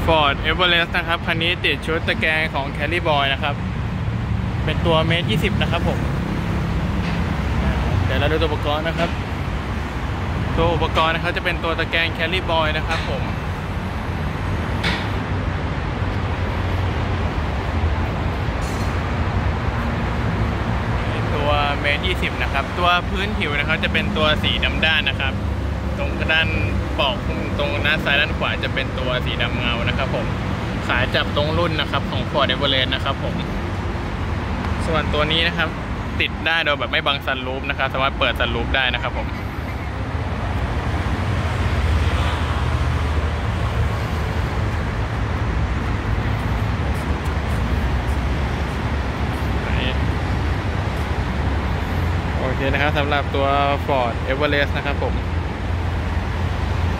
Ford Everest นะครับคันนี้ติดชุดตะแกรงของ Carry Boy นะครับเป็นตัวเมตร20นะครับผมเดี๋ยวเราดูตัวอุปกรณ์นะครับตัวอุปกรณ์นะครับจะเป็นตัวตะแกรง Carry Boy นะครับผมตัวเมตร20นะครับตัวพื้นผิวนะครับจะเป็นตัวสีดำด้านนะครับตรงด้านปอกตรงด้านซ้ายด้านขวาจะเป็นตัวสีดำเงานะครับผมขายจับตรงรุ่นนะครับของ Ford Everest นะครับผมส่วนตัวนี้นะครับติดได้โดยแบบไม่บังซันรูฟนะครับสามารถเปิดซันรูฟได้นะครับผมโอเคนะครับสำหรับตัว Ford Everest นะครับผม